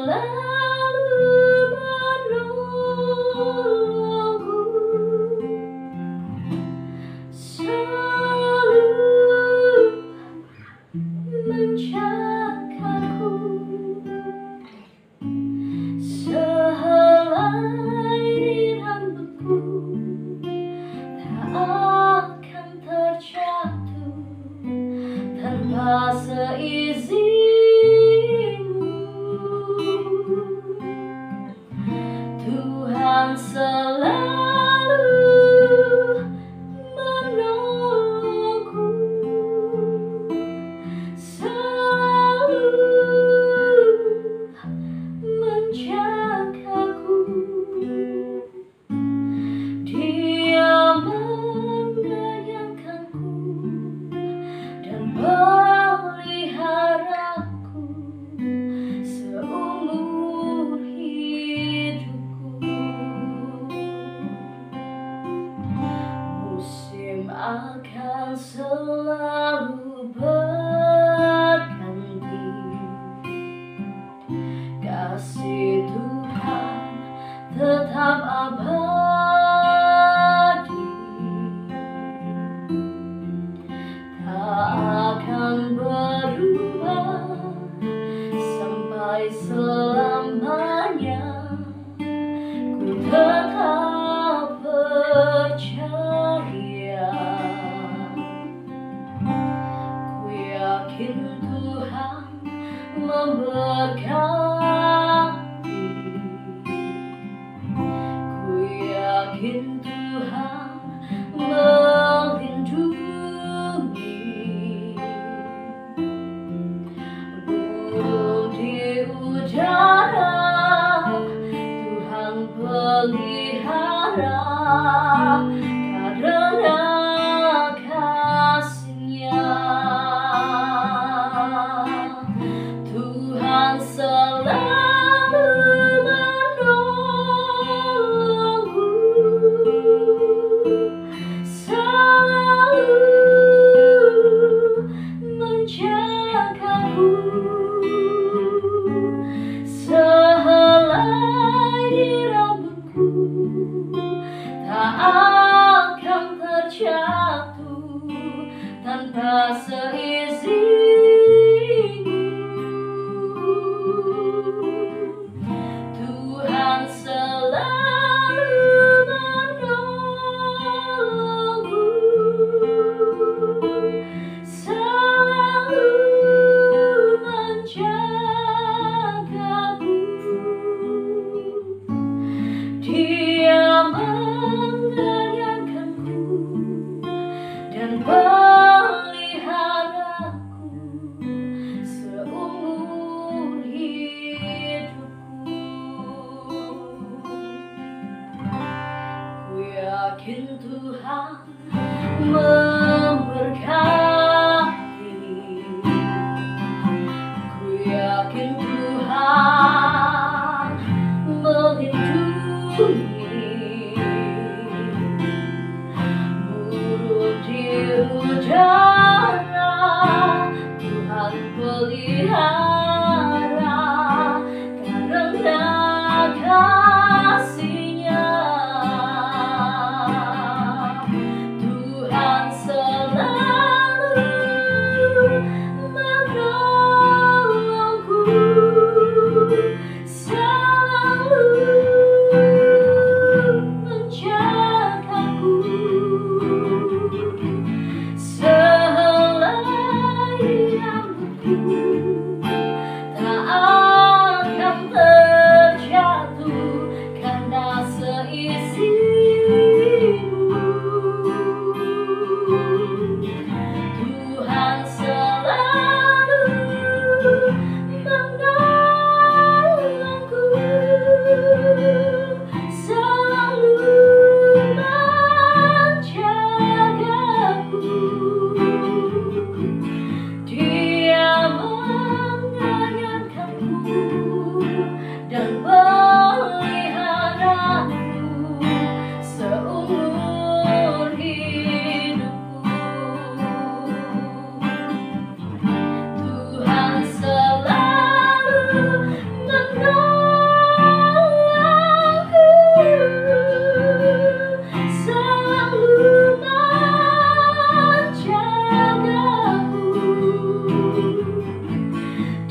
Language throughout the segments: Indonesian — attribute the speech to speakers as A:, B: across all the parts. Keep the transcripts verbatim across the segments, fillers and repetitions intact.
A: menolongku, selalu menjagaku, sehelai di rambutku tak akan terjatuh tanpa seizinmu. Tuhan selalu menolongku, selalu menjagaku. Dia mengenyangkanku dan memeliharaku seumur hidupku. Musim akan selalu berganti, kasih Tuhan tetap abadi, tak akan berubah sampai selamanya. Ku tetap percaya, ku yakin Tuhan memberkati, ku yakin Tuhan melindungi. Burung di udara Tuhan pelihara karena kasih-Nya. Tuhan selalu menolongku, selalu menjagaku, sehelai di rambutku tak akan terjatuh tanpa seizinmu. Tuhan selalu menolongku, selalu menjagaku. Dia mengenyangkanku dan peliharaku seumur hidupku. Ku yakin Tuhan memberkati, ku yakin Tuhan melindungi. Burung di udara Tuhan pelihara karena kasih-Nya. Tuhan selalu menolongku, selalu menjagaku, sehelai rambutku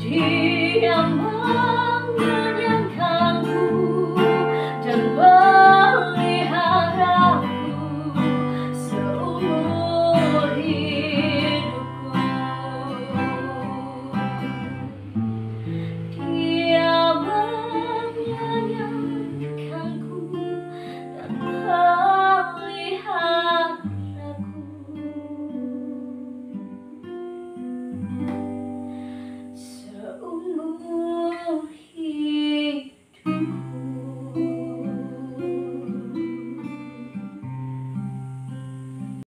A: Diam